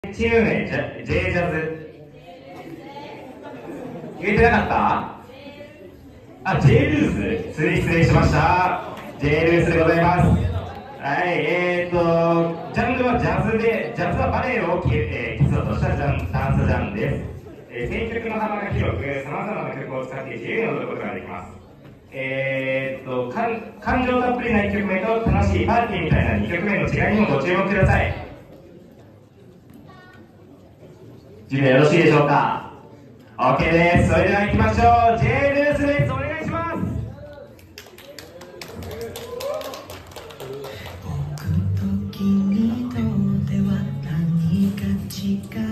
チーム名、J ジャズ。言えてなかった？あ、J ルース、失礼しました。J ルースでございます。はい、ジャンルはジャズで、ジャズはバレエを基礎としたダンスジャンルです。選曲の幅が広く、さまざまな曲を使って自由に踊ることができます。感情たっぷりな1曲目と楽しいパーティーみたいな2曲目の違いにもご注目ください。準備はよろしいでしょうか？ OK です。それでは行きましょう。 J ルースです。お願いします。 僕と君とでは何が違う